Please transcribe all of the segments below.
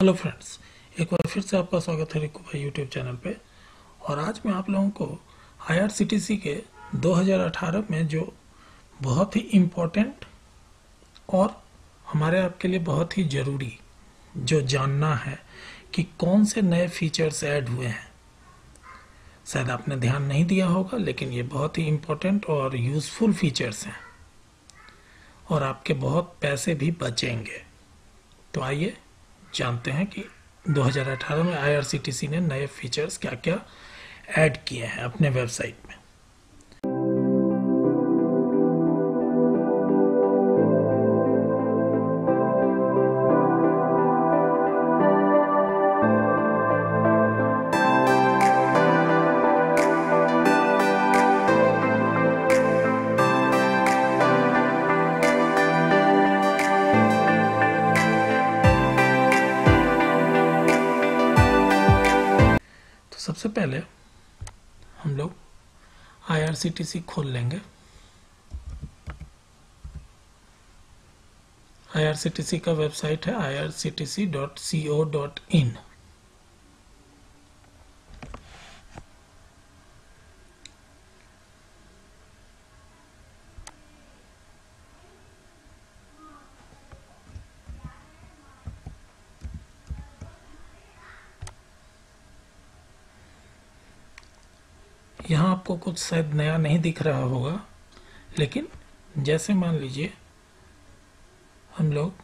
Hello friends, एक बार फिर से आपका स्वागत है रिकू भाई यूट्यूब चैनल पे। और आज मैं आप लोगों को आईआरसीटीसी के 2018 में जो बहुत ही इम्पोर्टेंट और हमारे आपके लिए बहुत ही ज़रूरी जो जानना है कि कौन से नए फीचर्स ऐड हुए हैं। शायद आपने ध्यान नहीं दिया होगा, लेकिन ये बहुत ही इम्पोर्टेंट और यूज़फुल फीचर्स हैं और आपके बहुत पैसे भी बचेंगे। तो आइए जानते हैं कि 2018 में आईआरसीटीसी ने नए फीचर्स क्या क्या ऐड किए हैं अपने वेबसाइट में। तो सबसे पहले हम लोग आईआरसीटीसी खोल लेंगे। आईआरसीटीसी का वेबसाइट है irctc.co.in। यहाँ आपको कुछ शायद नया नहीं दिख रहा होगा, लेकिन जैसे मान लीजिए हम लोग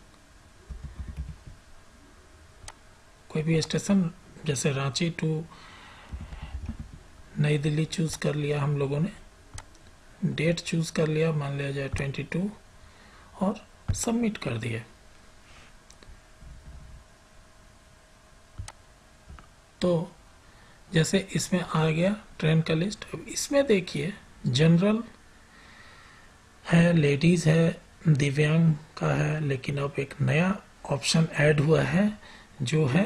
कोई भी स्टेशन जैसे रांची टू नई दिल्ली चूज़ कर लिया, हम लोगों ने डेट चूज़ कर लिया, मान लिया जाए 22 और सबमिट कर दिए। तो जैसे इसमें आ गया ट्रेन का लिस्ट। अब इसमें देखिए जनरल है, लेडीज है, दिव्यांग का है, लेकिन अब एक नया ऑप्शन ऐड हुआ है जो है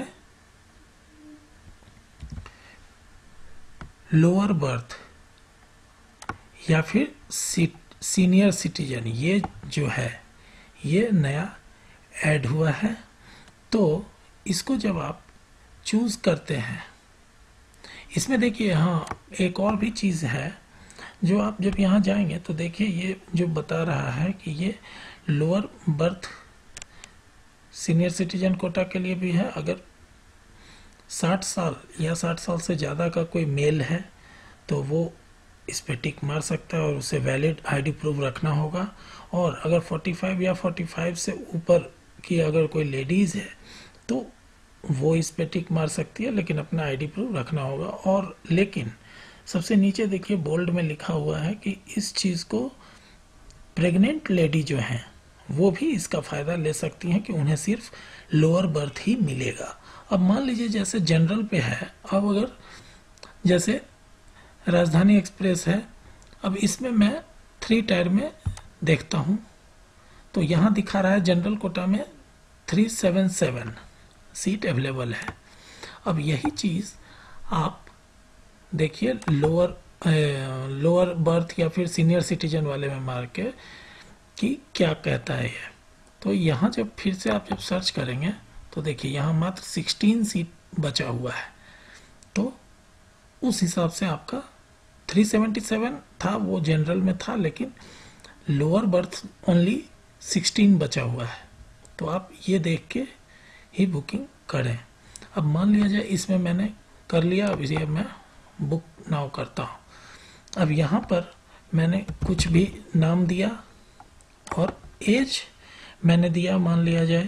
लोअर बर्थ या फिर सीनियर सिटीजन। ये जो है ये नया ऐड हुआ है। तो इसको जब आप चूज करते हैं, इसमें देखिए हाँ एक और भी चीज़ है जो आप जब यहाँ जाएंगे तो देखिए ये जो बता रहा है कि ये lower berth senior citizen quota के लिए भी है। अगर 60 साल या 60 साल से ज़्यादा का कोई मेल है तो वो इस पे टिक मार सकता है और उसे वैलिड आईडी प्रूफ रखना होगा। और अगर 45 या 45 से ऊपर की अगर कोई लेडीज़ है तो वो इस पे टिक मार सकती है, लेकिन अपना आईडी प्रूफ रखना होगा। और लेकिन सबसे नीचे देखिए बोल्ड में लिखा हुआ है कि इस चीज़ को प्रेग्नेंट लेडी जो हैं वो भी इसका फ़ायदा ले सकती हैं कि उन्हें सिर्फ लोअर बर्थ ही मिलेगा। अब मान लीजिए जैसे जनरल पे है, अब अगर जैसे राजधानी एक्सप्रेस है, अब इसमें मैं 3 टायर में देखता हूँ तो यहाँ दिखा रहा है जनरल कोटा में 377 सीट अवेलेबल है। अब यही चीज़ आप देखिए लोअर बर्थ या फिर सीनियर सिटीजन वाले में मार के कि क्या कहता है ये। तो यहाँ जब फिर से आप जब सर्च करेंगे तो देखिए यहाँ मात्र 16 सीट बचा हुआ है। तो उस हिसाब से आपका 377 था, वो जनरल में था, लेकिन लोअर बर्थ ओनली 16 बचा हुआ है। तो आप ये देख के ही बुकिंग करें। अब मान लिया जाए इसमें मैंने कर लिया, अब इसे मैं बुक नाउ करता हूँ। अब यहाँ पर मैंने कुछ भी नाम दिया और एज मैंने दिया, मान लिया जाए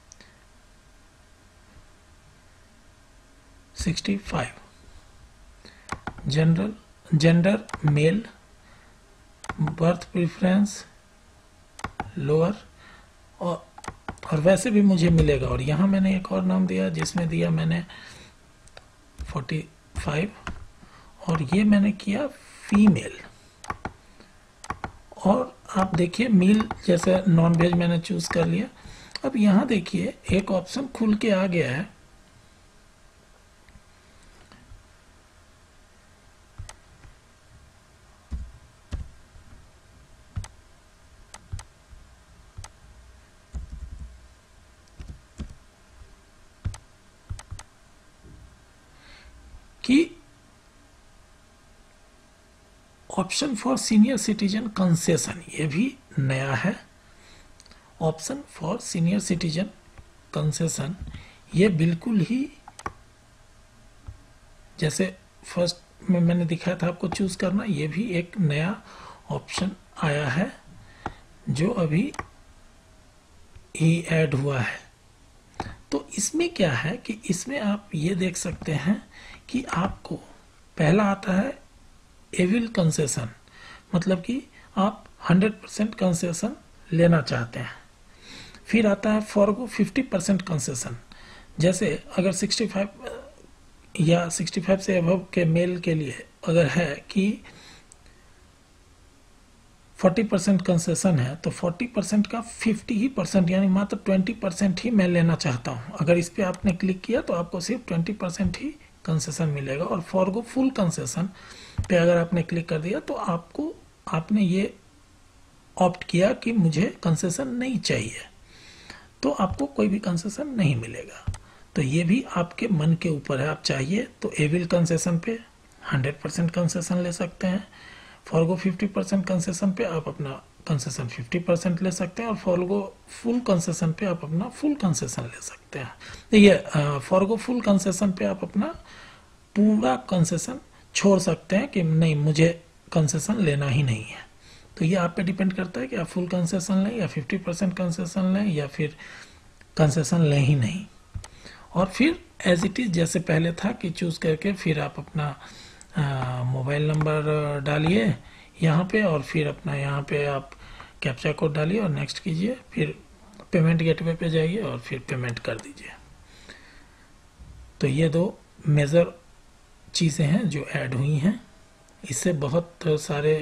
65, general gender male, berth preference lower, और वैसे भी मुझे मिलेगा। और यहाँ मैंने एक और नाम दिया जिसमें दिया मैंने 45 और ये मैंने किया फीमेल। और आप देखिए मील जैसे नॉन वेज मैंने चूज कर लिया। अब यहाँ देखिए एक ऑप्शन खुल के आ गया है, कि option for senior citizen concession, ये भी नया है। Option for senior citizen concession ये बिल्कुल ही जैसे फर्स्ट में मैंने दिखाया था आपको चूज करना, ये भी एक नया ऑप्शन आया है जो अभी ही ऐड हुआ है। तो इसमें क्या है कि इसमें आप ये देख सकते हैं कि आपको पहला आता है एविल कंसेशन, मतलब कि आप 100% कंसेशन लेना चाहते हैं। फिर आता है फॉरगो 50% कंसेशन, जैसे अगर 65 या 65 से अबव के मेल के लिए अगर है कि 40% कंसेशन है तो 40% का 50% यानी मात्र 20% ही मैं लेना चाहता हूं। अगर इस पे आपने क्लिक किया तो आपको सिर्फ 20% ही कंसेशन मिलेगा। और फॉरगो फुल कंसेशन पे अगर आपने क्लिक कर दिया तो आपने ये ऑप्ट किया कि मुझे कंसेशन नहीं चाहिए, तो आपको कोई भी कंसेशन नहीं मिलेगा। तो ये भी आपके मन के ऊपर है, आप चाहिए तो एविल कंसेशन पे 100% कंसेशन ले सकते हैं। फॉरगो 50% कंसेशन पे आप अपना कंसेशन 50% ले सकते हैं, और फॉरगो फुल कंसेशन पे आप अपना फुल कंसेशन ले सकते हैं। ये फॉरगो फुल कंसेशन पे आप अपना पूरा कंसेशन छोड़ सकते हैं कि नहीं मुझे कंसेशन लेना ही नहीं है। तो ये आप पे डिपेंड करता है कि आप फुल कंसेशन लें या 50% कंसेशन लें या फिर कंसेशन लें ही नहीं। और फिर एज इट इज जैसे पहले था कि चूज करके फिर आप अपना मोबाइल नंबर डालिए यहाँ पे, और फिर अपना यहाँ पे आप कैप्चा कोड डालिए और नेक्स्ट कीजिए, फिर पेमेंट गेटवे पे जाइए और फिर पेमेंट कर दीजिए। तो ये दो मेजर चीज़ें हैं जो ऐड हुई हैं। इससे बहुत सारे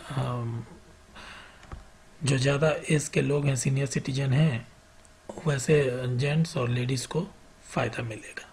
जो ज़्यादा एज के लोग हैं, सीनियर सिटीजन हैं, वैसे जेंट्स और लेडीज़ को फ़ायदा मिलेगा।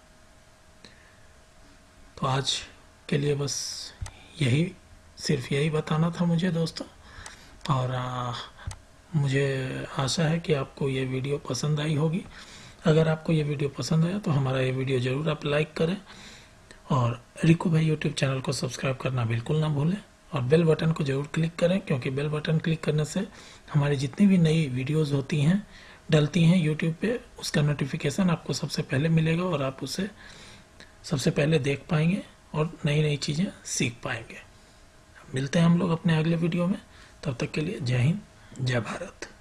तो आज के लिए बस सिर्फ यही बताना था मुझे दोस्तों। और मुझे आशा है कि आपको ये वीडियो पसंद आई होगी। अगर आपको ये वीडियो पसंद आया तो हमारा ये वीडियो ज़रूर आप लाइक करें, और रिको भाई यूट्यूब चैनल को सब्सक्राइब करना बिल्कुल ना भूलें, और बेल बटन को ज़रूर क्लिक करें, क्योंकि बेल बटन क्लिक करने से हमारी जितनी भी नई वीडियोज़ होती हैं डलती हैं यूट्यूब पे, उसका नोटिफिकेशन आपको सबसे पहले मिलेगा और आप उसे सबसे पहले देख पाएंगे और नई नई चीज़ें सीख पाएंगे। मिलते हैं हम लोग अपने अगले वीडियो में, तब तक के लिए जय हिंद, जय भारत।